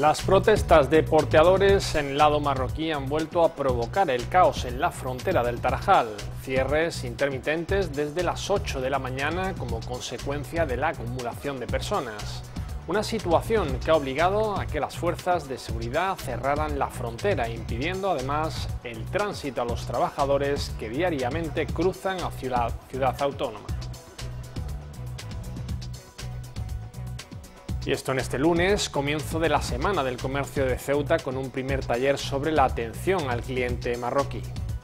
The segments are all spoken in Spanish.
Las protestas de porteadores en el lado marroquí han vuelto a provocar el caos en la frontera del Tarajal. Cierres intermitentes desde las 8 de la mañana como consecuencia de la acumulación de personas. Una situación que ha obligado a que las fuerzas de seguridad cerraran la frontera, impidiendo además el tránsito a los trabajadores que diariamente cruzan a Ciudad Autónoma. Y esto en este lunes, comienzo de la Semana del Comercio de Ceuta, con un primer taller sobre la atención al cliente marroquí.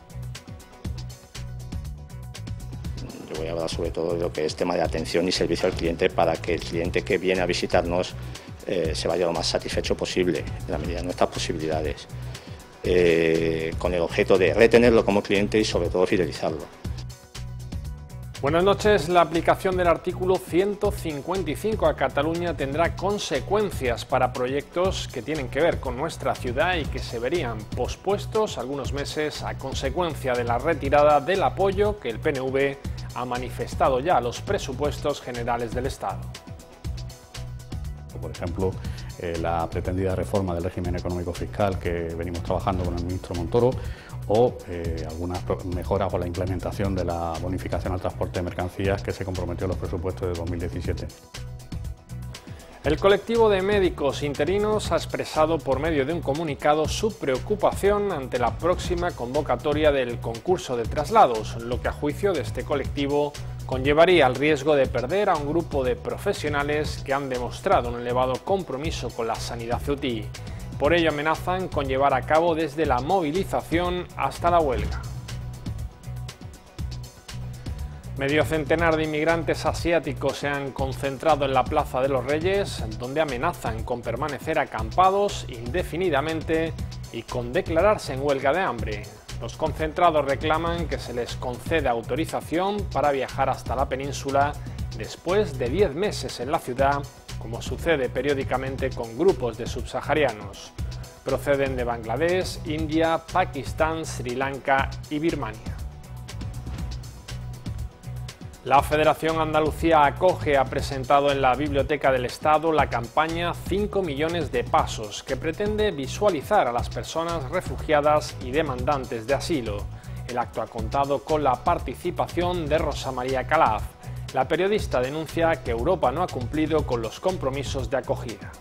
Yo voy a hablar sobre todo de lo que es tema de atención y servicio al cliente, para que el cliente que viene a visitarnos se vaya lo más satisfecho posible, en la medida de nuestras posibilidades, con el objeto de retenerlo como cliente y sobre todo fidelizarlo. Buenas noches. La aplicación del artículo 155 a Cataluña tendrá consecuencias para proyectos que tienen que ver con nuestra ciudad y que se verían pospuestos algunos meses a consecuencia de la retirada del apoyo que el PNV ha manifestado ya a los presupuestos generales del Estado. Por ejemplo, la pretendida reforma del régimen económico fiscal que venimos trabajando con el ministro Montoro, o algunas mejoras o la implementación de la bonificación al transporte de mercancías que se comprometió en los presupuestos de 2017. El colectivo de médicos interinos ha expresado por medio de un comunicado su preocupación ante la próxima convocatoria del concurso de traslados, lo que a juicio de este colectivo conllevaría el riesgo de perder a un grupo de profesionales que han demostrado un elevado compromiso con la sanidad ceutí. Por ello amenazan con llevar a cabo desde la movilización hasta la huelga. Medio centenar de inmigrantes asiáticos se han concentrado en la Plaza de los Reyes, donde amenazan con permanecer acampados indefinidamente y con declararse en huelga de hambre. Los concentrados reclaman que se les conceda autorización para viajar hasta la península después de 10 meses en la ciudad, como sucede periódicamente con grupos de subsaharianos. Proceden de Bangladesh, India, Pakistán, Sri Lanka y Birmania. La Federación Andalucía Acoge ha presentado en la Biblioteca del Estado la campaña 5 millones de pasos, que pretende visualizar a las personas refugiadas y demandantes de asilo. El acto ha contado con la participación de Rosa María Calaf. La periodista denuncia que Europa no ha cumplido con los compromisos de acogida.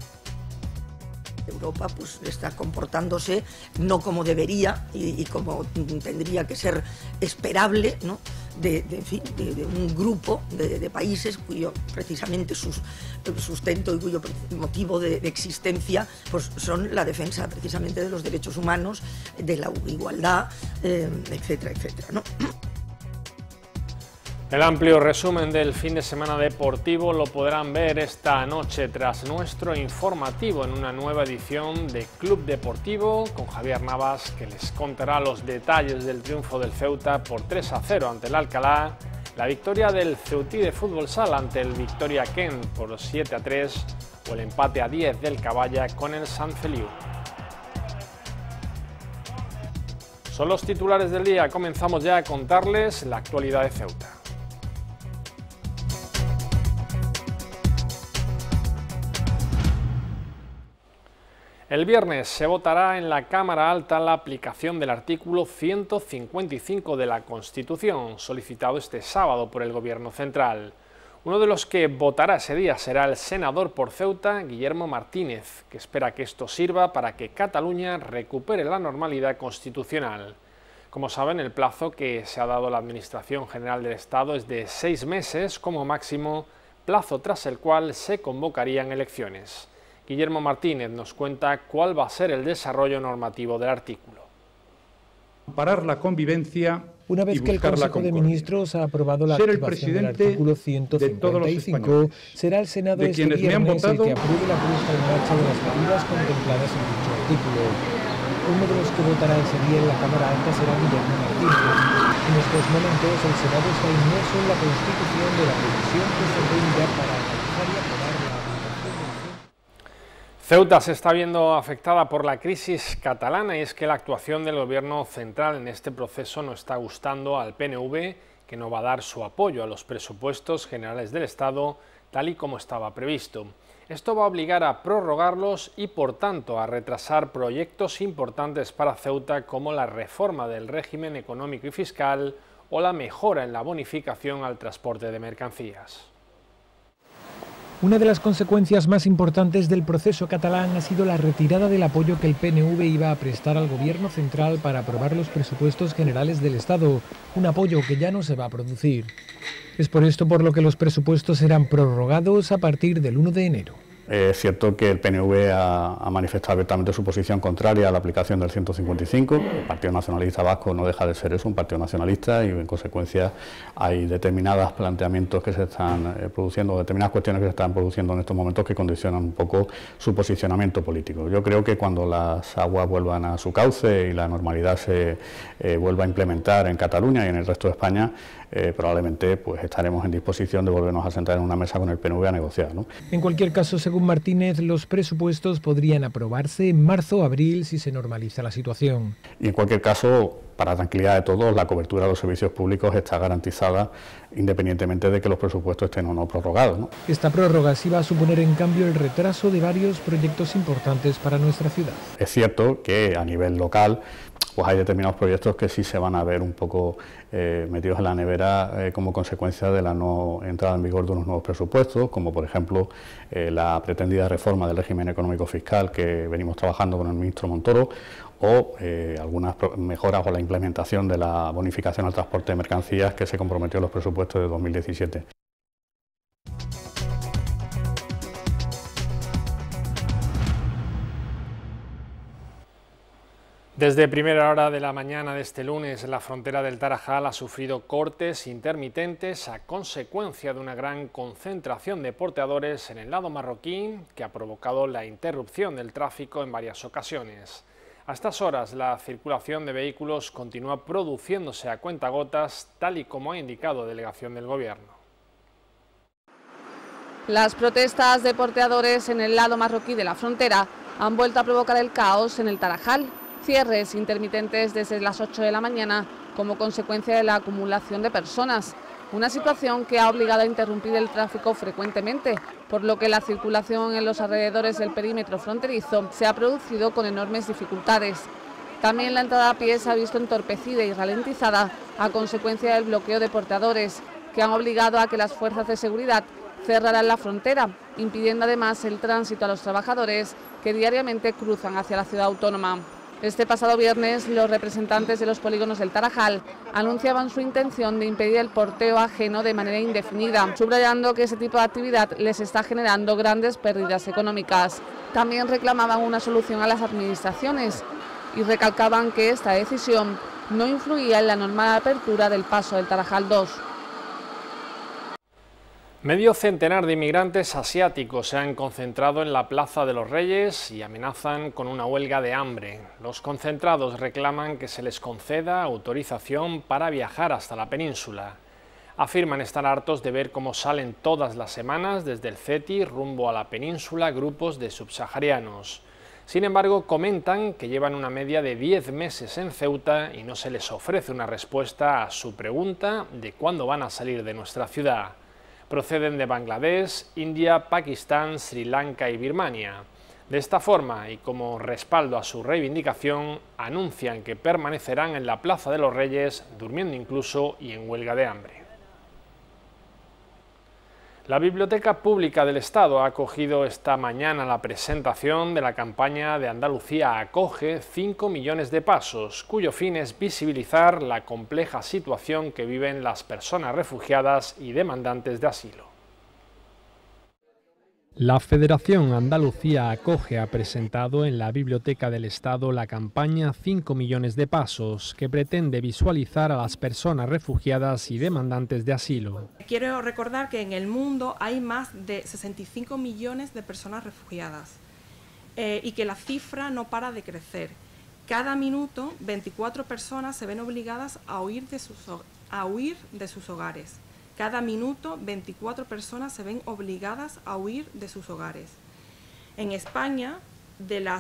Europa pues está comportándose no como debería y como tendría que ser esperable, ¿no? de un grupo de países cuyo precisamente sustento y cuyo motivo de existencia pues son la defensa precisamente de los derechos humanos, de la igualdad, etcétera, etcétera, ¿no? El amplio resumen del fin de semana deportivo lo podrán ver esta noche tras nuestro informativo en una nueva edición de Club Deportivo con Javier Navas, que les contará los detalles del triunfo del Ceuta por 3-0 ante el Alcalá, la victoria del Ceutí de Fútbol Sala ante el Victoria Kent por 7-3 o el empate a 10 del Caballa con el Sant Feliu. Son los titulares del día. Comenzamos ya a contarles la actualidad de Ceuta. El viernes se votará en la Cámara Alta la aplicación del artículo 155 de la Constitución, solicitado este sábado por el Gobierno Central. Uno de los que votará ese día será el senador por Ceuta, Guillermo Martínez, que espera que esto sirva para que Cataluña recupere la normalidad constitucional. Como saben, el plazo que se ha dado la Administración General del Estado es de 6 meses como máximo, plazo tras el cual se convocarían elecciones. Guillermo Martínez nos cuenta cuál va a ser el desarrollo normativo del artículo. Parar la convivencia. Una vez que el Consejo de Ministros ha aprobado la activación del artículo 155, será el Senado este viernes el que apruebe la puesta en marcha de las medidas contempladas en dicho artículo. Uno de los que votará ese día en la Cámara Alta será Guillermo Martínez. En estos momentos el Senado está inmerso en la constitución de la revisión que se reunirá para analizar y aprobar la aplicación del Ceuta se está viendo afectada por la crisis catalana y es que la actuación del Gobierno central en este proceso no está gustando al PNV, que no va a dar su apoyo a los presupuestos generales del Estado tal y como estaba previsto. Esto va a obligar a prorrogarlos y, por tanto, a retrasar proyectos importantes para Ceuta como la reforma del régimen económico y fiscal o la mejora en la bonificación al transporte de mercancías. Una de las consecuencias más importantes del proceso catalán ha sido la retirada del apoyo que el PNV iba a prestar al Gobierno central para aprobar los presupuestos generales del Estado, un apoyo que ya no se va a producir. Es por esto por lo que los presupuestos serán prorrogados a partir del 1 de enero. Es cierto que el PNV ha manifestado abiertamente su posición contraria a la aplicación del 155. El Partido Nacionalista Vasco no deja de ser eso, un partido nacionalista, y en consecuencia hay determinados planteamientos que se están produciendo, determinadas cuestiones que se están produciendo en estos momentos que condicionan un poco su posicionamiento político. Yo creo que cuando las aguas vuelvan a su cauce y la normalidad se vuelva a implementar en Cataluña y en el resto de España, probablemente pues estaremos en disposición de volvernos a sentar en una mesa con el PNV a negociar, ¿no? En cualquier caso, según Martínez, los presupuestos podrían aprobarse en marzo o abril si se normaliza la situación. Y en cualquier caso, para tranquilidad de todos, la cobertura de los servicios públicos está garantizada independientemente de que los presupuestos estén o no prorrogados, ¿no? Esta prórroga sí va a suponer en cambio el retraso de varios proyectos importantes para nuestra ciudad. Es cierto que a nivel local pues hay determinados proyectos que sí se van a ver un poco metidos en la nevera como consecuencia de la no entrada en vigor de unos nuevos presupuestos, como por ejemplo la pretendida reforma del régimen económico fiscal que venimos trabajando con el ministro Montoro, o algunas mejoras o la implementación de la bonificación al transporte de mercancías que se comprometió en los presupuestos de 2017. Desde primera hora de la mañana de este lunes, la frontera del Tarajal ha sufrido cortes intermitentes a consecuencia de una gran concentración de porteadores en el lado marroquí que ha provocado la interrupción del tráfico en varias ocasiones. A estas horas, la circulación de vehículos continúa produciéndose a cuentagotas, tal y como ha indicado delegación del Gobierno. Las protestas de porteadores en el lado marroquí de la frontera han vuelto a provocar el caos en el Tarajal. Cierres intermitentes desde las 8 de la mañana como consecuencia de la acumulación de personas, una situación que ha obligado a interrumpir el tráfico frecuentemente, por lo que la circulación en los alrededores del perímetro fronterizo se ha producido con enormes dificultades. También la entrada a pie se ha visto entorpecida y ralentizada a consecuencia del bloqueo de porteadores, que han obligado a que las fuerzas de seguridad cerraran la frontera, impidiendo además el tránsito a los trabajadores que diariamente cruzan hacia la ciudad autónoma. Este pasado viernes, los representantes de los polígonos del Tarajal anunciaban su intención de impedir el porteo ajeno de manera indefinida, subrayando que ese tipo de actividad les está generando grandes pérdidas económicas. También reclamaban una solución a las administraciones y recalcaban que esta decisión no influía en la normal apertura del paso del Tarajal 2. Medio centenar de inmigrantes asiáticos se han concentrado en la Plaza de los Reyes y amenazan con una huelga de hambre. Los concentrados reclaman que se les conceda autorización para viajar hasta la península. Afirman estar hartos de ver cómo salen todas las semanas desde el CETI rumbo a la península grupos de subsaharianos. Sin embargo, comentan que llevan una media de 10 meses en Ceuta y no se les ofrece una respuesta a su pregunta de cuándo van a salir de nuestra ciudad. Proceden de Bangladesh, India, Pakistán, Sri Lanka y Birmania. De esta forma, y como respaldo a su reivindicación, anuncian que permanecerán en la Plaza de los Reyes, durmiendo incluso y en huelga de hambre. La Biblioteca Pública del Estado ha acogido esta mañana la presentación de la campaña de Andalucía Acoge 5 millones de pasos, cuyo fin es visibilizar la compleja situación que viven las personas refugiadas y demandantes de asilo. La Federación Andalucía Acoge ha presentado en la Biblioteca del Estado la campaña 5 millones de pasos, que pretende visualizar a las personas refugiadas y demandantes de asilo. Quiero recordar que en el mundo hay más de 65 millones de personas refugiadas y que la cifra no para de crecer. Cada minuto, 24 personas se ven obligadas a huir de sus hogares. Cada minuto, 24 personas se ven obligadas a huir de sus hogares. En España, de las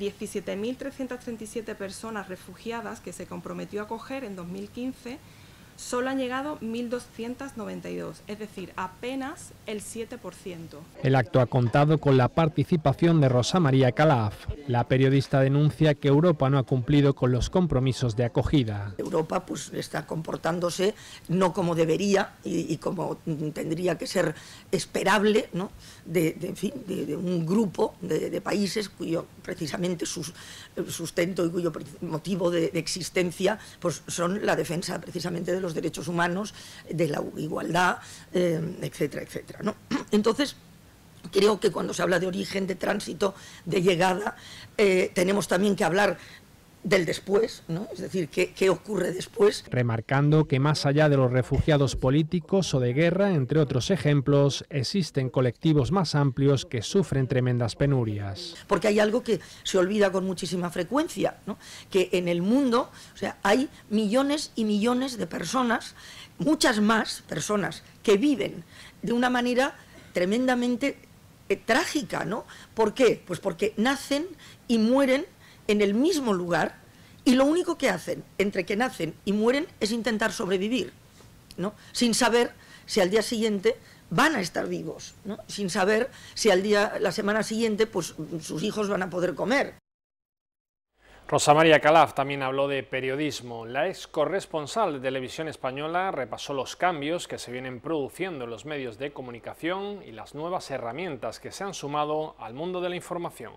17.337 personas refugiadas que se comprometió a acoger en 2015, solo han llegado 1.292, es decir, apenas el 7%. El acto ha contado con la participación de Rosa María Calaf. La periodista denuncia que Europa no ha cumplido con los compromisos de acogida. Europa pues está comportándose no como debería y como tendría que ser esperable, ¿no? En fin, de un grupo de países cuyo precisamente su sustento y cuyo motivo de existencia pues son la defensa precisamente de los derechos humanos, de la igualdad, etcétera, etcétera, ¿no? Entonces, creo que cuando se habla de origen, de tránsito, de llegada, tenemos también que hablar del después, ¿no? Es decir, ¿qué ocurre después? Remarcando que más allá de los refugiados políticos o de guerra, entre otros ejemplos, existen colectivos más amplios que sufren tremendas penurias. Porque hay algo que se olvida con muchísima frecuencia, ¿no? Que en el mundo, o sea, hay millones y millones de personas, muchas más personas que viven de una manera tremendamente trágica, ¿no? ¿Por qué? Pues porque nacen y mueren en el mismo lugar y lo único que hacen entre que nacen y mueren es intentar sobrevivir, ¿no? Sin saber si al día siguiente van a estar vivos, ¿no? Sin saber si la semana siguiente pues sus hijos van a poder comer. Rosa María Calaf también habló de periodismo. La ex corresponsal de Televisión Española repasó los cambios que se vienen produciendo en los medios de comunicación y las nuevas herramientas que se han sumado al mundo de la información.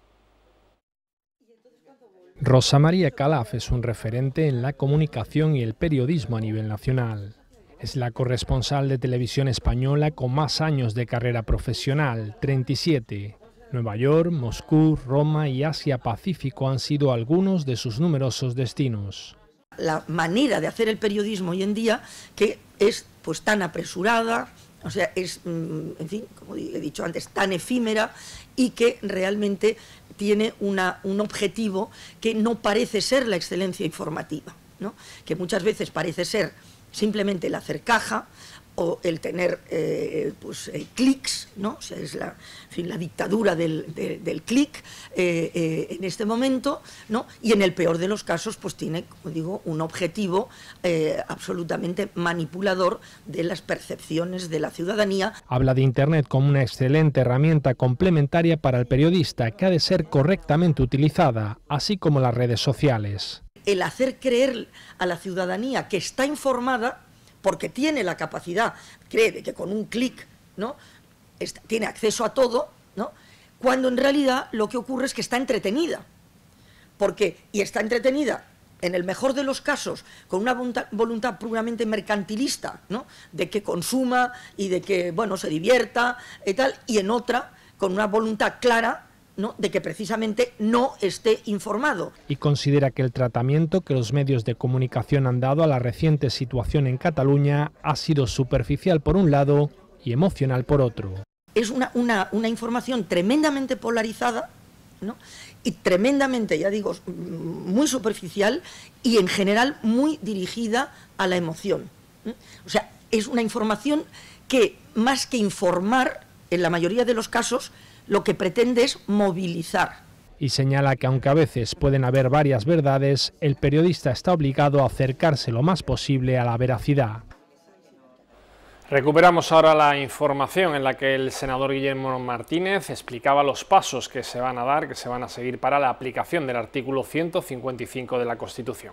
Rosa María Calaf es un referente en la comunicación y el periodismo a nivel nacional. Es la corresponsal de Televisión Española con más años de carrera profesional, 37. Nueva York, Moscú, Roma y Asia-Pacífico han sido algunos de sus numerosos destinos. La manera de hacer el periodismo hoy en día, que es pues tan apresurada, o sea, es, en fin, como he dicho antes, tan efímera y que realmente tiene un objetivo que no parece ser la excelencia informativa, ¿no? Que muchas veces parece ser simplemente el hacer caja o el tener clics, ¿no? O sea, es en fin, la dictadura del clic en este momento, ¿no? Y en el peor de los casos pues tiene, como digo, un objetivo absolutamente manipulador de las percepciones de la ciudadanía. Habla de Internet como una excelente herramienta complementaria para el periodista que ha de ser correctamente utilizada, así como las redes sociales. El hacer creer a la ciudadanía que está informada porque tiene la capacidad, cree de que con un clic, ¿no? Tiene acceso a todo, ¿no? Cuando en realidad lo que ocurre es que está entretenida. Y está entretenida, en el mejor de los casos, con una voluntad puramente mercantilista, ¿no? De que consuma y de que, bueno, se divierta y tal, y en otra, con una voluntad clara, ¿no? De que precisamente no esté informado. Y considera que el tratamiento que los medios de comunicación han dado a la reciente situación en Cataluña ha sido superficial por un lado y emocional por otro. Es una información tremendamente polarizada, ¿no? Y tremendamente, ya digo, muy superficial y en general muy dirigida a la emoción. O sea, es una información que más que informar, en la mayoría de los casos, lo que pretende es movilizar. Y señala que aunque a veces pueden haber varias verdades, el periodista está obligado a acercarse lo más posible a la veracidad. Recuperamos ahora la información en la que el senador Guillermo Martínez explicaba los pasos que se van a dar, que se van a seguir para la aplicación del artículo 155 de la Constitución.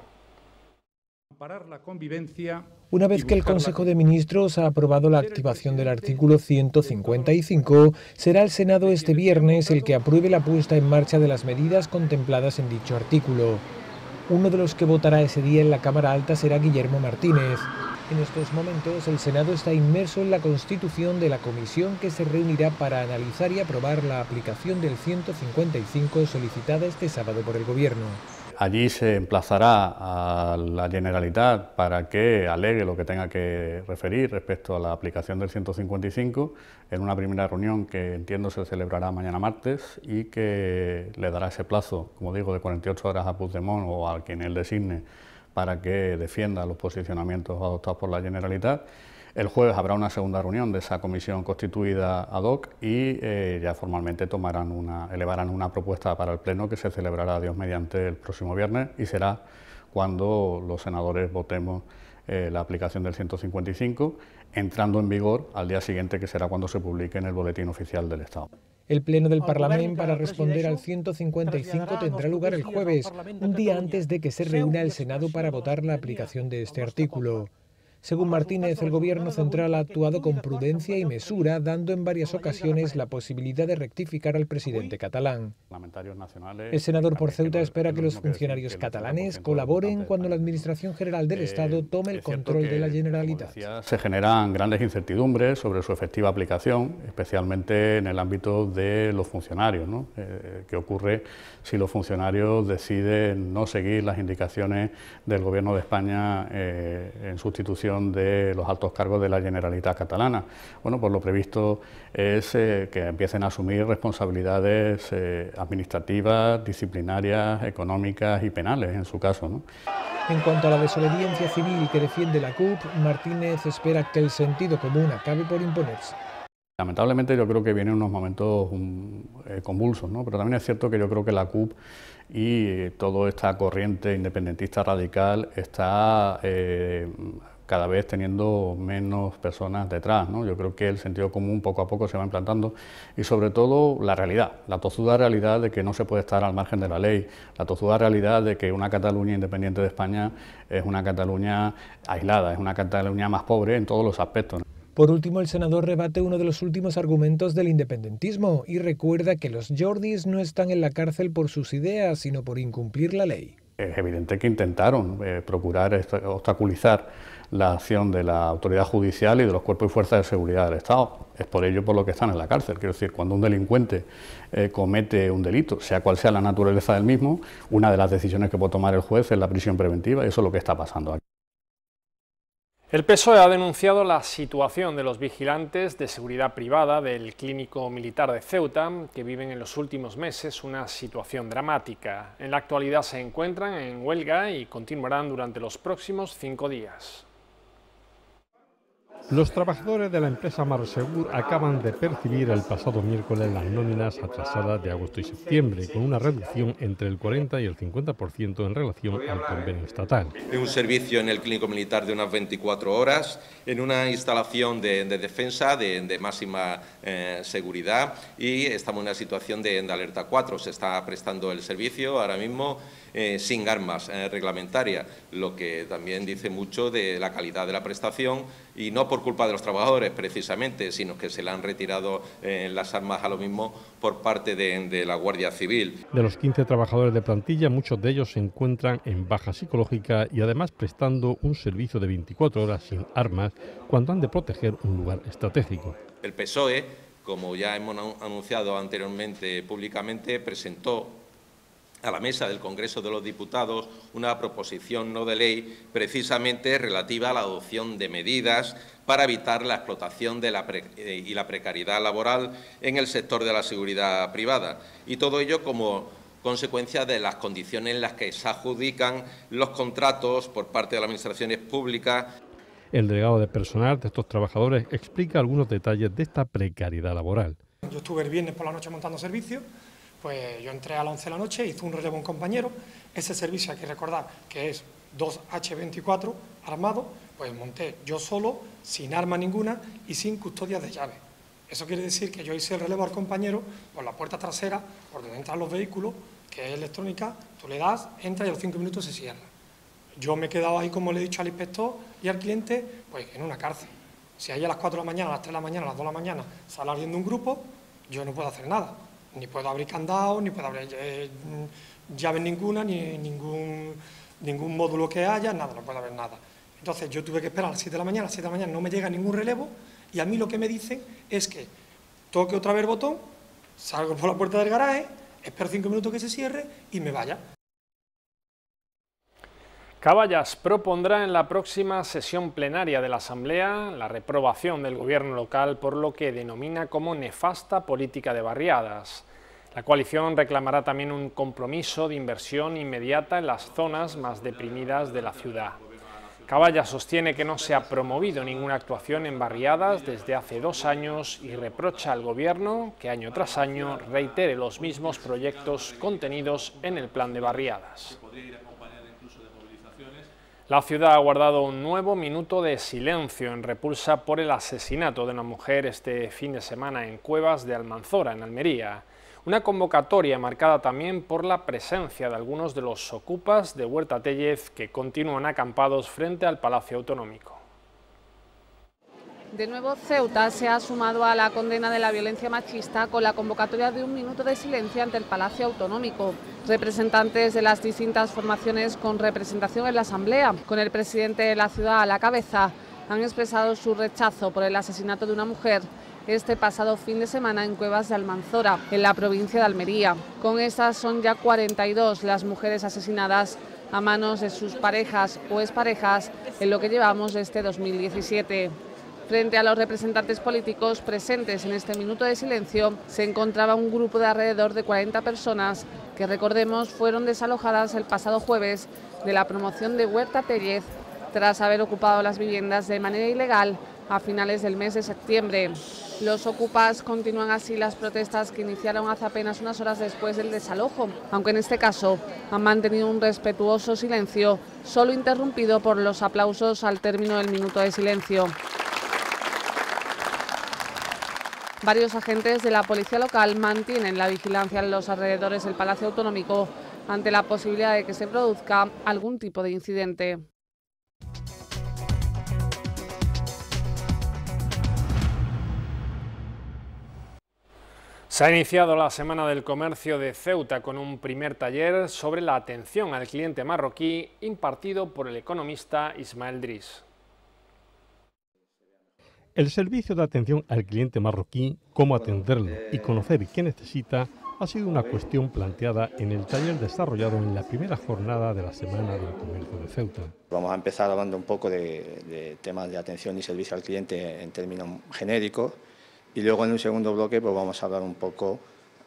Una vez que el Consejo de Ministros ha aprobado la activación del artículo 155, será el Senado este viernes el que apruebe la puesta en marcha de las medidas contempladas en dicho artículo. Uno de los que votará ese día en la Cámara Alta será Guillermo Martínez. En estos momentos, el Senado está inmerso en la constitución de la comisión que se reunirá para analizar y aprobar la aplicación del 155 solicitada este sábado por el Gobierno. Allí se emplazará a la Generalitat para que alegue lo que tenga que referir respecto a la aplicación del 155 en una primera reunión que entiendo se celebrará mañana martes y que le dará ese plazo, como digo, de 48 horas a Puigdemont o a quien él designe para que defienda los posicionamientos adoptados por la Generalitat. El jueves habrá una segunda reunión de esa comisión constituida ad hoc y ya formalmente elevarán una propuesta para el Pleno que se celebrará, Dios mediante, el próximo viernes y será cuando los senadores votemos la aplicación del 155, entrando en vigor al día siguiente, que será cuando se publique en el Boletín Oficial del Estado. El Pleno del Parlamento para responder al 155 tendrá lugar el jueves, un día antes de que se reúna el Senado para votar la aplicación de este artículo. Según Martínez, el Gobierno central ha actuado con prudencia y mesura, dando en varias ocasiones la posibilidad de rectificar al presidente catalán. El senador por Ceuta espera que los funcionarios catalanes colaboren cuando la Administración General del Estado tome el control de la Generalitat. Se generan grandes incertidumbres sobre su efectiva aplicación, especialmente en el ámbito de los funcionarios, ¿no? ¿Qué ocurre si los funcionarios deciden no seguir las indicaciones del Gobierno de España en sustitución de los altos cargos de la Generalitat catalana? Bueno, pues lo previsto es que empiecen a asumir responsabilidades administrativas, disciplinarias, económicas y penales, en su caso, ¿no? En cuanto a la desobediencia civil que defiende la CUP, Martínez espera que el sentido común acabe por imponerse. Lamentablemente yo creo que vienen unos momentos convulsos, ¿no? Pero también es cierto que yo creo que la CUP y toda esta corriente independentista radical está cada vez teniendo menos personas detrás, ¿no? Yo creo que el sentido común poco a poco se va implantando y sobre todo la realidad, la tozuda realidad de que no se puede estar al margen de la ley, la tozuda realidad de que una Cataluña independiente de España es una Cataluña aislada, es una Cataluña más pobre en todos los aspectos, ¿no? Por último, el senador rebate uno de los últimos argumentos del independentismo y recuerda que los Jordis no están en la cárcel por sus ideas, sino por incumplir la ley. Es evidente que intentaron procurar obstaculizar la acción de la autoridad judicial y de los cuerpos y fuerzas de seguridad del Estado. Es por ello por lo que están en la cárcel. Quiero decir, cuando un delincuente comete un delito, sea cual sea la naturaleza del mismo, una de las decisiones que puede tomar el juez es la prisión preventiva, y eso es lo que está pasando aquí. El PSOE ha denunciado la situación de los vigilantes de seguridad privada del Clínico Militar de Ceuta, que viven en los últimos meses una situación dramática. En la actualidad se encuentran en huelga y continuarán durante los próximos 5 días. Los trabajadores de la empresa Marsegur acaban de percibir el pasado miércoles las nóminas atrasadas de agosto y septiembre, con una reducción entre el 40 y el 50% en relación al convenio estatal. Es un servicio en el Clínico Militar de unas 24 horas, en una instalación de defensa de máxima seguridad, y estamos en una situación de alerta 4. Se está prestando el servicio ahora mismo sin armas reglamentarias, lo que también dice mucho de la calidad de la prestación, y no por culpa de los trabajadores precisamente, sino que se le han retirado las armas a lo mismo por parte de la Guardia Civil. De los 15 trabajadores de plantilla, muchos de ellos se encuentran en baja psicológica y además prestando un servicio de 24 horas sin armas cuando han de proteger un lugar estratégico. El PSOE, como ya hemos anunciado anteriormente públicamente, presentó a la mesa del Congreso de los Diputados una proposición no de ley precisamente relativa a la adopción de medidas para evitar la explotación y la precariedad laboral en el sector de la seguridad privada, y todo ello como consecuencia de las condiciones en las que se adjudican los contratos por parte de las administraciones públicas. El delegado de personal de estos trabajadores explica algunos detalles de esta precariedad laboral. Yo estuve el viernes por la noche montando servicio. Pues yo entré a las 11 de la noche, hice un relevo a un compañero. Ese servicio hay que recordar que es 2 H24 armado, pues monté yo solo, sin arma ninguna y sin custodias de llave. Eso quiere decir que yo hice el relevo al compañero por la puerta trasera, por donde entran los vehículos, que es electrónica, tú le das, entra y a los 5 minutos se cierra. Yo me he quedado ahí, como le he dicho al inspector y al cliente, pues en una cárcel. Si ahí a las 4 de la mañana, a las 3 de la mañana, a las 2 de la mañana sale abriendo un grupo, yo no puedo hacer nada. Ni puedo abrir candados, ni puedo abrir llaves ninguna, ni ningún módulo que haya, nada, no puede haber nada. Entonces yo tuve que esperar a las 7 de la mañana, a las 7 de la mañana no me llega ningún relevo, y a mí lo que me dicen es que toque otra vez el botón, salgo por la puerta del garaje, espero 5 minutos que se cierre y me vaya. Caballas propondrá en la próxima sesión plenaria de la Asamblea la reprobación del gobierno local por lo que denomina como nefasta política de barriadas. La coalición reclamará también un compromiso de inversión inmediata en las zonas más deprimidas de la ciudad. Caballas sostiene que no se ha promovido ninguna actuación en barriadas desde hace 2 años y reprocha al gobierno que año tras año reitere los mismos proyectos contenidos en el plan de barriadas. La ciudad ha guardado un nuevo minuto de silencio en repulsa por el asesinato de una mujer este fin de semana en Cuevas de Almanzora, en Almería. Una convocatoria marcada también por la presencia de algunos de los ocupas de Huerta Tellez que continúan acampados frente al Palacio Autonómico. De nuevo, Ceuta se ha sumado a la condena de la violencia machista con la convocatoria de un minuto de silencio ante el Palacio Autonómico. Representantes de las distintas formaciones con representación en la Asamblea, con el presidente de la ciudad a la cabeza, han expresado su rechazo por el asesinato de una mujer este pasado fin de semana en Cuevas de Almanzora, en la provincia de Almería. Con estas son ya 42 las mujeres asesinadas a manos de sus parejas o exparejas en lo que llevamos de este 2017. Frente a los representantes políticos presentes en este minuto de silencio, se encontraba un grupo de alrededor de 40 personas que, recordemos, fueron desalojadas el pasado jueves de la promoción de Huerta Tellez tras haber ocupado las viviendas de manera ilegal a finales del mes de septiembre. Los ocupas continúan así las protestas que iniciaron hace apenas unas horas después del desalojo, aunque en este caso han mantenido un respetuoso silencio, solo interrumpido por los aplausos al término del minuto de silencio. Varios agentes de la policía local mantienen la vigilancia en los alrededores del Palacio Autonómico ante la posibilidad de que se produzca algún tipo de incidente. Se ha iniciado la Semana del Comercio de Ceuta con un primer taller sobre la atención al cliente marroquí impartido por el economista Ismael Driss. El servicio de atención al cliente marroquí, cómo atenderlo y conocer qué necesita, ha sido una cuestión planteada en el taller desarrollado en la primera jornada de la Semana del Comercio de Ceuta. Vamos a empezar hablando un poco de temas de atención y servicio al cliente en términos genéricos y luego en un segundo bloque pues vamos a hablar un poco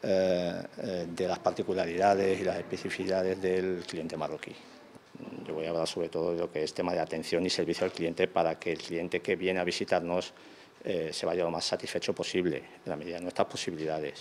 de las particularidades y las especificidades del cliente marroquí. Yo voy a hablar sobre todo de lo que es tema de atención y servicio al cliente para que el cliente que viene a visitarnos se vaya lo más satisfecho posible, en la medida de nuestras posibilidades,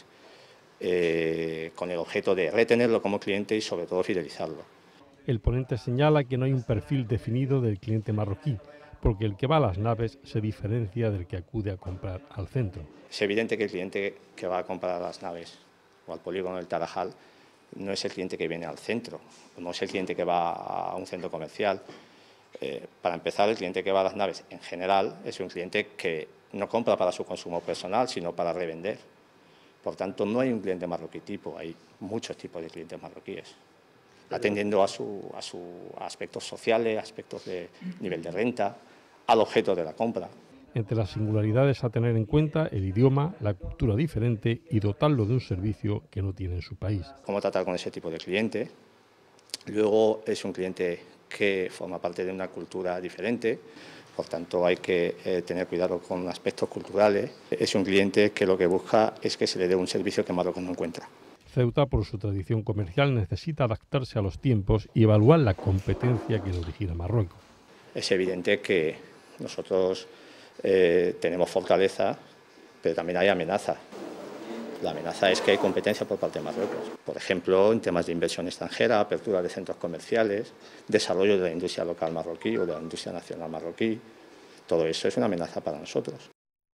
con el objeto de retenerlo como cliente y sobre todo fidelizarlo. El ponente señala que no hay un perfil definido del cliente marroquí, porque el que va a las naves se diferencia del que acude a comprar al centro. Es evidente que el cliente que va a comprar a las naves o al polígono del Tarajal no es el cliente que viene al centro, no es el cliente que va a un centro comercial. Para empezar, el cliente que va a las naves en general es un cliente que no compra para su consumo personal, sino para revender. Por tanto, no hay un cliente marroquí tipo, hay muchos tipos de clientes marroquíes, atendiendo a aspectos sociales, aspectos de nivel de renta, al objeto de la compra. Entre las singularidades a tener en cuenta el idioma, la cultura diferente y dotarlo de un servicio que no tiene en su país. ¿Cómo tratar con ese tipo de cliente? Luego es un cliente que forma parte de una cultura diferente, por tanto hay que tener cuidado con aspectos culturales. Es un cliente que lo que busca es que se le dé un servicio que Marruecos no encuentra. Ceuta, por su tradición comercial, necesita adaptarse a los tiempos y evaluar la competencia que le origina Marruecos. Es evidente que nosotros tenemos fortaleza, pero también hay amenaza. La amenaza es que hay competencia por parte de Marruecos. Por ejemplo, en temas de inversión extranjera, apertura de centros comerciales, desarrollo de la industria local marroquí o de la industria nacional marroquí. Todo eso es una amenaza para nosotros.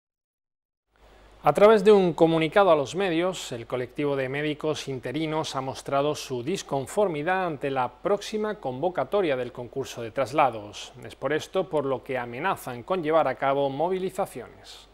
A través de un comunicado a los medios, el colectivo de médicos interinos ha mostrado su disconformidad ante la próxima convocatoria del concurso de traslados. Es por esto por lo que amenazan con llevar a cabo movilizaciones.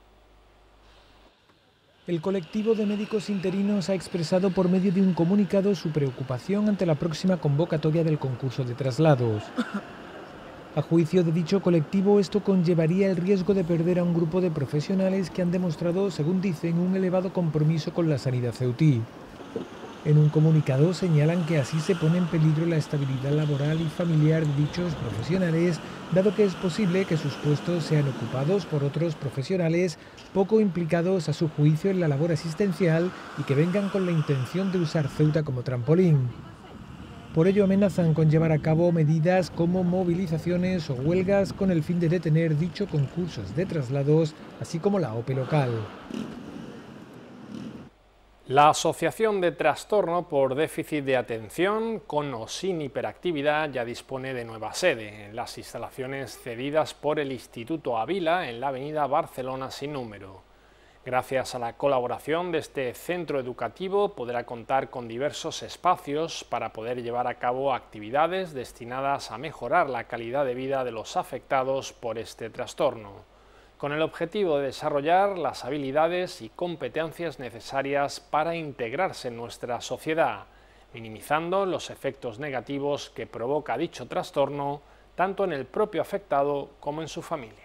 El colectivo de médicos interinos ha expresado por medio de un comunicado su preocupación ante la próxima convocatoria del concurso de traslados. A juicio de dicho colectivo, esto conllevaría el riesgo de perder a un grupo de profesionales que han demostrado, según dicen, un elevado compromiso con la sanidad ceutí. En un comunicado señalan que así se pone en peligro la estabilidad laboral y familiar de dichos profesionales, dado que es posible que sus puestos sean ocupados por otros profesionales poco implicados a su juicio en la labor asistencial y que vengan con la intención de usar Ceuta como trampolín. Por ello amenazan con llevar a cabo medidas como movilizaciones o huelgas con el fin de detener dicho concursos de traslados, así como la OPE local. La Asociación de Trastorno por Déficit de Atención, con o sin hiperactividad, ya dispone de nueva sede, en las instalaciones cedidas por el Instituto Avila, en la avenida Barcelona sin número. Gracias a la colaboración de este centro educativo, podrá contar con diversos espacios para poder llevar a cabo actividades destinadas a mejorar la calidad de vida de los afectados por este trastorno, con el objetivo de desarrollar las habilidades y competencias necesarias para integrarse en nuestra sociedad, minimizando los efectos negativos que provoca dicho trastorno, tanto en el propio afectado como en su familia.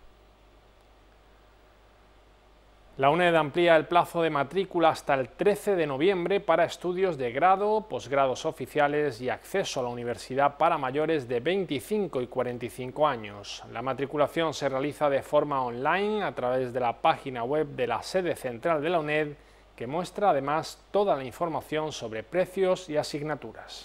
La UNED amplía el plazo de matrícula hasta el 13 de noviembre para estudios de grado, posgrados oficiales y acceso a la universidad para mayores de 25 y 45 años. La matriculación se realiza de forma online a través de la página web de la sede central de la UNED, que muestra además toda la información sobre precios y asignaturas.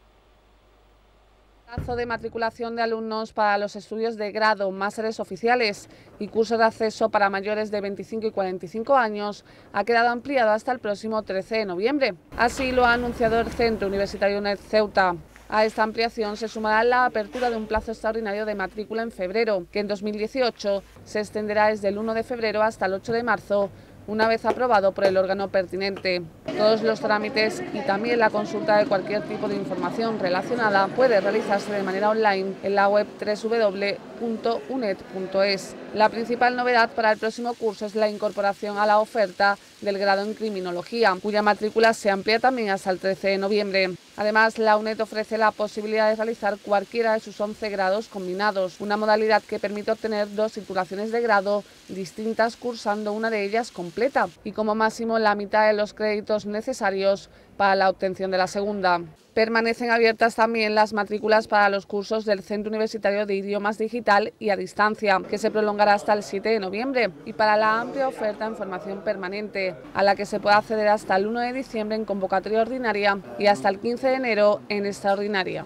Plazo de matriculación de alumnos para los estudios de grado, másteres oficiales y cursos de acceso para mayores de 25 y 45 años ha quedado ampliado hasta el próximo 13 de noviembre. Así lo ha anunciado el Centro Universitario UNED Ceuta. A esta ampliación se sumará la apertura de un plazo extraordinario de matrícula en febrero, que en 2018 se extenderá desde el 1 de febrero hasta el 8 de marzo, una vez aprobado por el órgano pertinente. Todos los trámites y también la consulta de cualquier tipo de información relacionada puede realizarse de manera online en la web www.uned.es. La principal novedad para el próximo curso es la incorporación a la oferta del grado en Criminología, cuya matrícula se amplía también hasta el 13 de noviembre. Además, la UNED ofrece la posibilidad de realizar cualquiera de sus 11 grados combinados, una modalidad que permite obtener 2 titulaciones de grado distintas cursando una de ellas completa y como máximo la mitad de los créditos necesarios para la obtención de la segunda. Permanecen abiertas también las matrículas para los cursos del Centro Universitario de Idiomas Digital y a Distancia, que se prolongará hasta el 7 de noviembre, y para la amplia oferta en formación permanente, a la que se puede acceder hasta el 1 de diciembre en convocatoria ordinaria y hasta el 15 de enero en extraordinaria.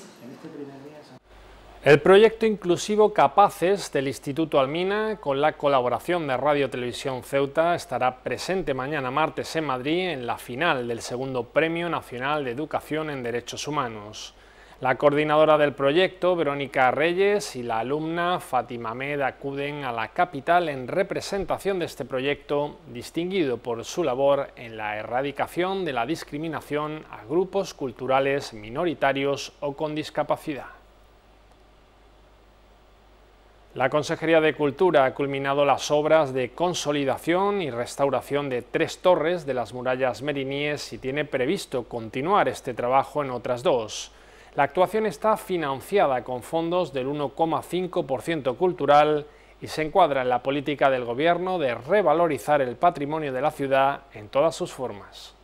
El proyecto inclusivo Capaces del Instituto Almina, con la colaboración de Radio Televisión Ceuta, estará presente mañana martes en Madrid en la final del segundo Premio Nacional de Educación en Derechos Humanos. La coordinadora del proyecto, Verónica Reyes, y la alumna Fátima Ahmed acuden a la capital en representación de este proyecto, distinguido por su labor en la erradicación de la discriminación a grupos culturales minoritarios o con discapacidad. La Consejería de Cultura ha culminado las obras de consolidación y restauración de 3 torres de las murallas meriníes y tiene previsto continuar este trabajo en otras 2. La actuación está financiada con fondos del 1,5% cultural y se encuadra en la política del Gobierno de revalorizar el patrimonio de la ciudad en todas sus formas.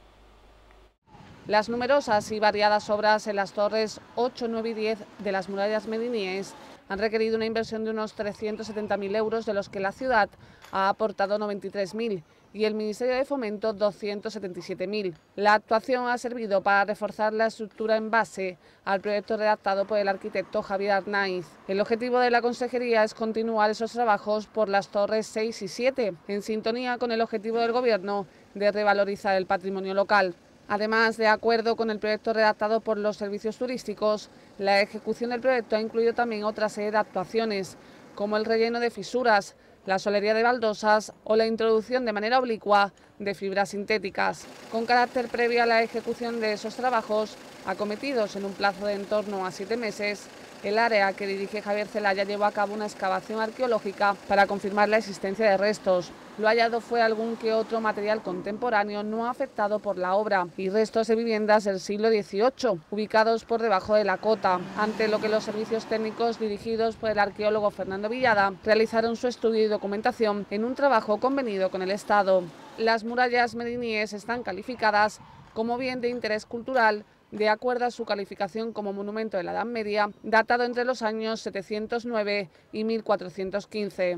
Las numerosas y variadas obras en las torres 8, 9 y 10 de las murallas meriníes han requerido una inversión de unos 370.000 euros, de los que la ciudad ha aportado 93.000 y el Ministerio de Fomento 277.000. La actuación ha servido para reforzar la estructura en base al proyecto redactado por el arquitecto Javier Arnaiz. El objetivo de la Consejería es continuar esos trabajos por las torres 6 y 7, en sintonía con el objetivo del Gobierno de revalorizar el patrimonio local. Además, de acuerdo con el proyecto redactado por los servicios turísticos, la ejecución del proyecto ha incluido también otra serie de actuaciones, como el relleno de fisuras, la solería de baldosas o la introducción de manera oblicua de fibras sintéticas. Con carácter previo a la ejecución de esos trabajos, acometidos en un plazo de en torno a 7 meses, el área que dirige Javier Zelaya llevó a cabo una excavación arqueológica para confirmar la existencia de restos. Lo hallado fue algún que otro material contemporáneo no afectado por la obra y restos de viviendas del siglo XVIII, ubicados por debajo de la cota, ante lo que los servicios técnicos dirigidos por el arqueólogo Fernando Villada realizaron su estudio y documentación en un trabajo convenido con el Estado. Las murallas meriníes están calificadas como bien de interés cultural, de acuerdo a su calificación como monumento de la Edad Media, datado entre los años 709 y 1415.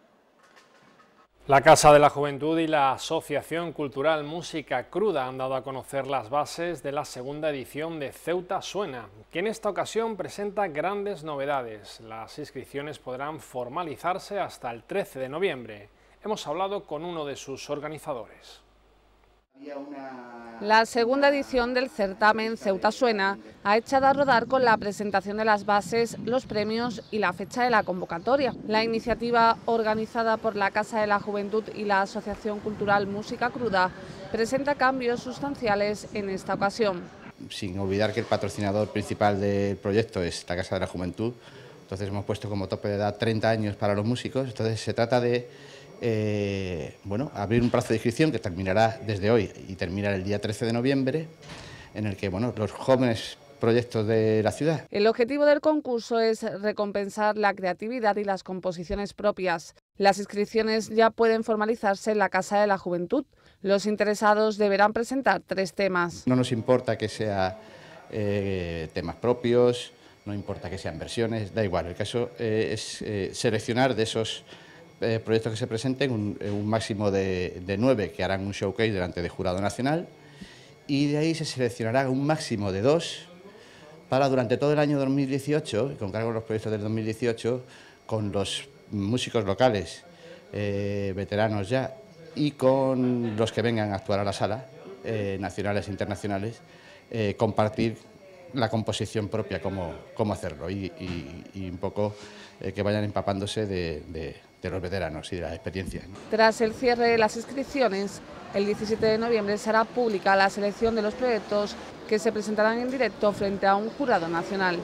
La Casa de la Juventud y la Asociación Cultural Música Cruda han dado a conocer las bases de la segunda edición de Ceuta Suena, que en esta ocasión presenta grandes novedades. Las inscripciones podrán formalizarse hasta el 13 de noviembre. Hemos hablado con uno de sus organizadores. La segunda edición del certamen Ceuta Suena ha echado a rodar con la presentación de las bases, los premios y la fecha de la convocatoria. La iniciativa, organizada por la Casa de la Juventud y la Asociación Cultural Música Cruda, presenta cambios sustanciales en esta ocasión. Sin olvidar que el patrocinador principal del proyecto es la Casa de la Juventud, entonces hemos puesto como tope de edad 30 años para los músicos. Entonces se trata de abrir un plazo de inscripción que terminará desde hoy y terminará el día 13 de noviembre, en el que los jóvenes proyectos de la ciudad. El objetivo del concurso es recompensar la creatividad y las composiciones propias. Las inscripciones ya pueden formalizarse en la Casa de la Juventud. Los interesados deberán presentar 3 temas. No nos importa que sean temas propios, no importa que sean versiones, da igual. El caso es seleccionar de esos proyectos que se presenten un máximo de 9 que harán un showcase delante del Jurado Nacional, y de ahí se seleccionará un máximo de 2 para durante todo el año 2018, con cargo a los proyectos del 2018, con los músicos locales, veteranos ya, y con los que vengan a actuar a la sala, nacionales e internacionales, compartir la composición propia, cómo hacerlo, y un poco que vayan empapándose de los veteranos y de la experiencia. Tras el cierre de las inscripciones, el 17 de noviembre será pública la selección de los proyectos que se presentarán en directo frente a un jurado nacional.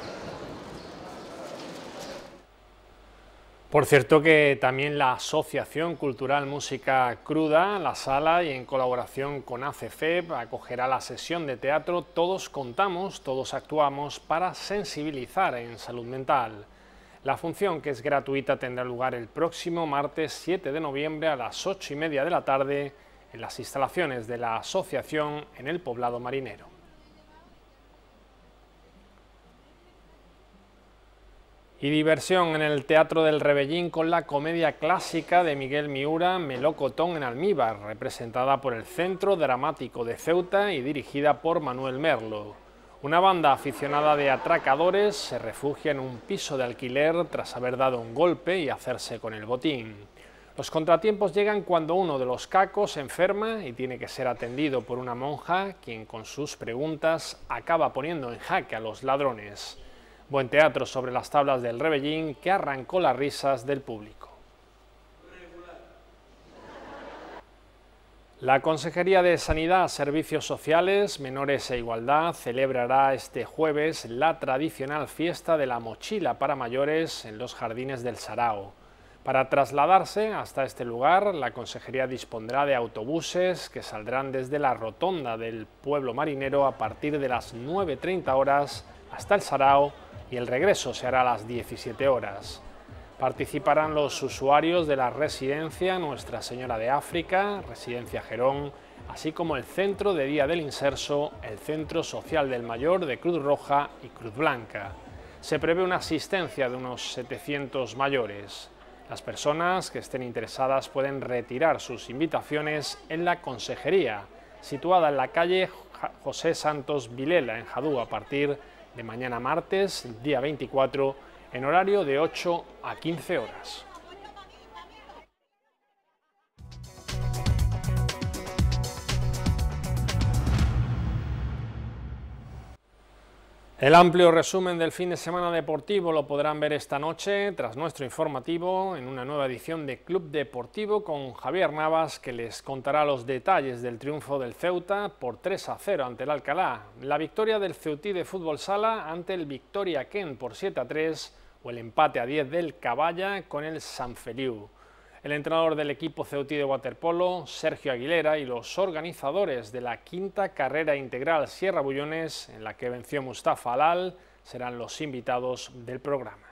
Por cierto que también la Asociación Cultural Música Cruda, la Sala, y en colaboración con ACFEP, acogerá la sesión de teatro Todos Contamos, Todos Actuamos, para sensibilizar en salud mental. La función, que es gratuita, tendrá lugar el próximo martes 7 de noviembre a las 8:30 de la tarde en las instalaciones de la asociación en el Poblado Marinero. Y diversión en el Teatro del Rebellín con la comedia clásica de Miguel Miura, Melocotón en almíbar, representada por el Centro Dramático de Ceuta y dirigida por Manuel Merlo. Una banda aficionada de atracadores se refugia en un piso de alquiler tras haber dado un golpe y hacerse con el botín. Los contratiempos llegan cuando uno de los cacos se enferma y tiene que ser atendido por una monja, quien con sus preguntas acaba poniendo en jaque a los ladrones. Buen teatro sobre las tablas del Rebellín que arrancó las risas del público. La Consejería de Sanidad, Servicios Sociales, Menores e Igualdad celebrará este jueves la tradicional fiesta de la mochila para mayores en los jardines del Sarao. Para trasladarse hasta este lugar, la Consejería dispondrá de autobuses que saldrán desde la rotonda del pueblo marinero a partir de las 9:30 horas hasta el Sarao, y el regreso se hará a las 17 horas. Participarán los usuarios de la residencia Nuestra Señora de África, Residencia Gerón, así como el Centro de Día del Inserso, el Centro Social del Mayor de Cruz Roja y Cruz Blanca. Se prevé una asistencia de unos 700 mayores. Las personas que estén interesadas pueden retirar sus invitaciones en la Consejería, situada en la calle José Santos Vilela, en Jadú, a partir de mañana martes, día 24, en horario de 8 a 15 horas. El amplio resumen del fin de semana deportivo lo podrán ver esta noche, tras nuestro informativo, en una nueva edición de Club Deportivo con Javier Navas, que les contará los detalles del triunfo del Ceuta por 3-0 ante el Alcalá, la victoria del Ceutí de Fútbol Sala ante el Victoria Ken por 7-3 o el empate a 10 del Caballa con el Sant Feliu. El entrenador del equipo ceutí de waterpolo, Sergio Aguilera, y los organizadores de la quinta carrera integral Sierra Bullones, en la que venció Mustafa Alal, serán los invitados del programa.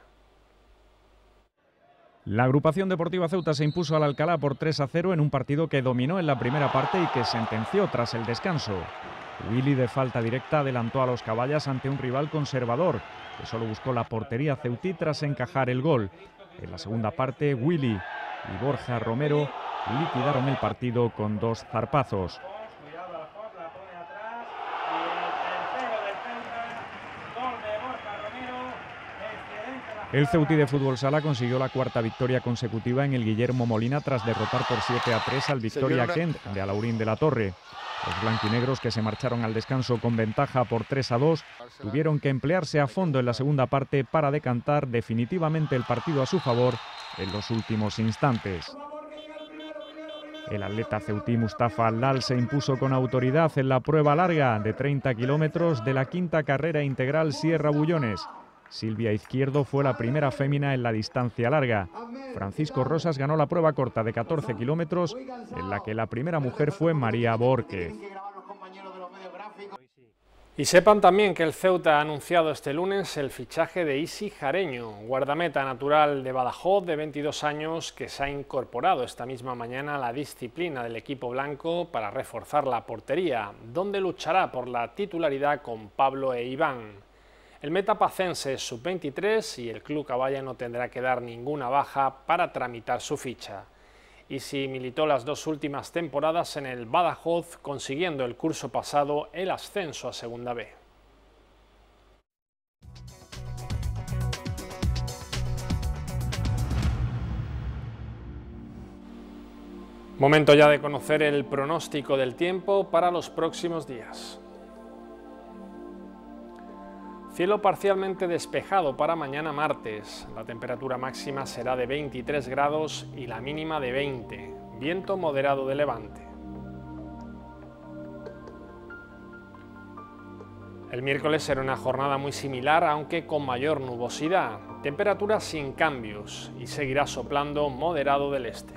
La agrupación deportiva Ceuta se impuso al Alcalá por 3-0 en un partido que dominó en la primera parte y que sentenció tras el descanso. Willy, de falta directa, adelantó a los Caballas ante un rival conservador, que solo buscó la portería ceutí tras encajar el gol. En la segunda parte, Willy y Borja Romero liquidaron el partido con 2 zarpazos. El Ceutí de Fútbol Sala consiguió la cuarta victoria consecutiva en el Guillermo Molina tras derrotar por 7-3 al Victoria Kent de Alaurín de la Torre. Los blanquinegros, que se marcharon al descanso con ventaja por 3-2, tuvieron que emplearse a fondo en la segunda parte para decantar definitivamente el partido a su favor en los últimos instantes. El atleta ceutí Mustafa Al-Lal se impuso con autoridad en la prueba larga de 30 kilómetros de la quinta carrera integral Sierra Bullones. Silvia Izquierdo fue la primera fémina en la distancia larga. Francisco Rosas ganó la prueba corta de 14 kilómetros, en la que la primera mujer fue María Borquez. Y sepan también que el Ceuta ha anunciado este lunes el fichaje de Isi Jareño, guardameta natural de Badajoz de 22 años, que se ha incorporado esta misma mañana a la disciplina del equipo blanco para reforzar la portería, donde luchará por la titularidad con Pablo e Iván. El metapacense es sub-23 y el club caballa no tendrá que dar ninguna baja para tramitar su ficha. Isi militó las 2 últimas temporadas en el Badajoz, consiguiendo el curso pasado el ascenso a Segunda B. Momento ya de conocer el pronóstico del tiempo para los próximos días. Cielo parcialmente despejado para mañana martes. La temperatura máxima será de 23 grados y la mínima de 20. Viento moderado de levante. El miércoles será una jornada muy similar, aunque con mayor nubosidad. Temperaturas sin cambios y seguirá soplando moderado del este.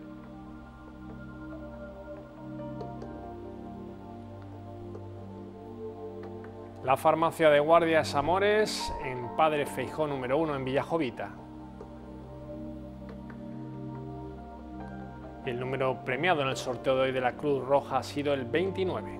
La farmacia de guardia es Amores, en Padre Feijó número 1 en Villajovita. Y el número premiado en el sorteo de hoy de la Cruz Roja ha sido el 29.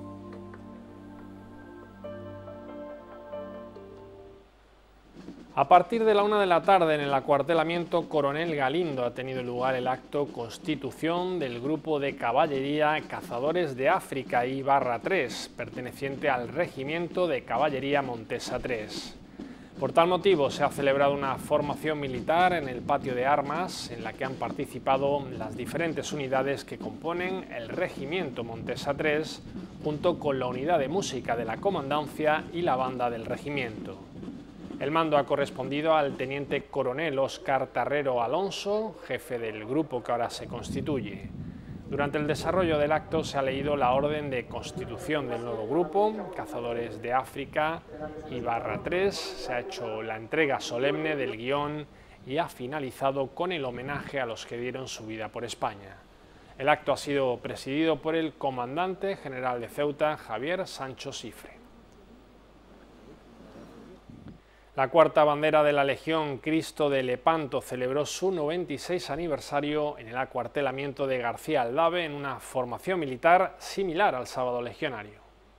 A partir de la 1 de la tarde en el acuartelamiento Coronel Galindo ha tenido lugar el acto constitución del grupo de caballería Cazadores de África I-3, perteneciente al Regimiento de Caballería Montesa 3. Por tal motivo se ha celebrado una formación militar en el patio de armas en la que han participado las diferentes unidades que componen el Regimiento Montesa 3 junto con la unidad de música de la comandancia y la banda del regimiento. El mando ha correspondido al teniente coronel Óscar Tarrero Alonso, jefe del grupo que ahora se constituye. Durante el desarrollo del acto se ha leído la orden de constitución del nuevo grupo, Cazadores de África I-3, se ha hecho la entrega solemne del guión y ha finalizado con el homenaje a los que dieron su vida por España. El acto ha sido presidido por el comandante general de Ceuta, Javier Sancho Cifre. La cuarta bandera de la Legión Cristo de Lepanto celebró su 96 aniversario en el acuartelamiento de García Aldave en una formación militar similar al Sábado Legionario.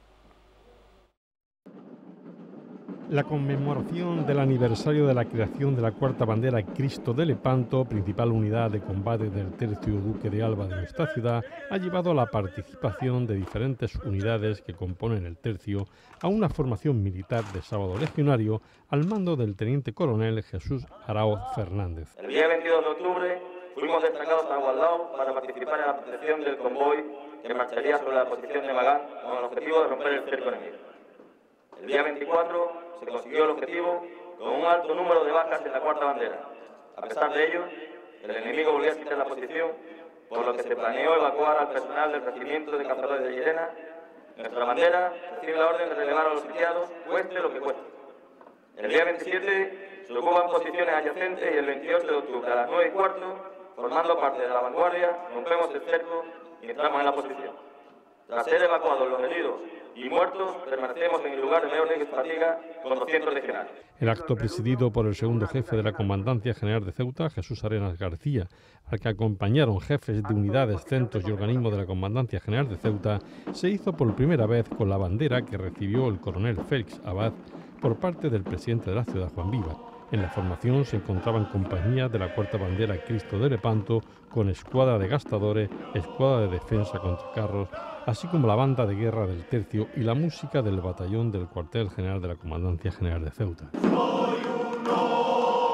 La conmemoración del aniversario de la creación de la cuarta bandera Cristo de Lepanto, principal unidad de combate del Tercio Duque de Alba de nuestra ciudad, ha llevado a la participación de diferentes unidades que componen el tercio a una formación militar de Sábado Legionario al mando del teniente coronel Jesús Araoz Fernández. El día 22 de octubre fuimos destacados a Gualdao para participar en la protección del convoy que marcharía sobre la posición de Magán con el objetivo de romper el cerco enemigo. El día 24 se consiguió el objetivo con un alto número de bajas en la cuarta bandera. A pesar de ello, el enemigo volvió a quitar la posición, por lo que se planeó evacuar al personal del regimiento de cazadores de Llerena. Nuestra bandera recibe la orden de relevar a los sitiados, cueste lo que cueste. El día 27 se ocupan posiciones adyacentes y el 28 de octubre a las 9:15, formando parte de la vanguardia, rompemos el cerco y entramos en la posición. Tras ser evacuados los heridos y muertos, permanecemos en el lugar de mayor fatiga con 200 legionarios. El acto, presidido por el segundo jefe de la Comandancia General de Ceuta, Jesús Arenas García, al que acompañaron jefes de unidades, centros y organismos de la Comandancia General de Ceuta, se hizo por primera vez con la bandera que recibió el coronel Félix Abad por parte del presidente de la ciudad, Juan Viva. En la formación se encontraban compañías de la cuarta bandera Cristo de Lepanto, con escuadra de gastadores, escuadra de defensa contra carros, así como la banda de guerra del tercio y la música del batallón del cuartel general de la Comandancia General de Ceuta. Soy un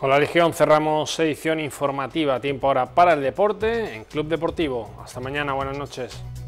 Con la Legión cerramos edición informativa. Tiempo ahora para el deporte en Club Deportivo. Hasta mañana, buenas noches.